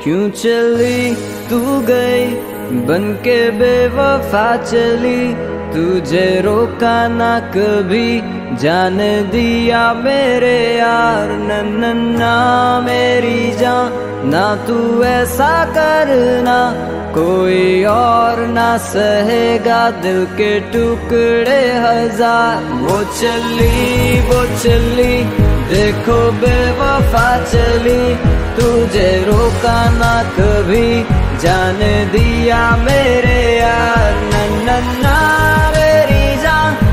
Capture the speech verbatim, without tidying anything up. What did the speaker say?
क्यों चली तू गई बन के बेवफा चली, तुझे रोका ना कभी जान दिया मेरे यार। नन्ना मेरी जान ना तू ऐसा करना, कोई और ना सहेगा दिल के टुकड़े हजार। वो चली वो चली देखो बेवफा चली, तुझे रोका ना कभी जान दिया मेरे यार। नन्ना मेरी जान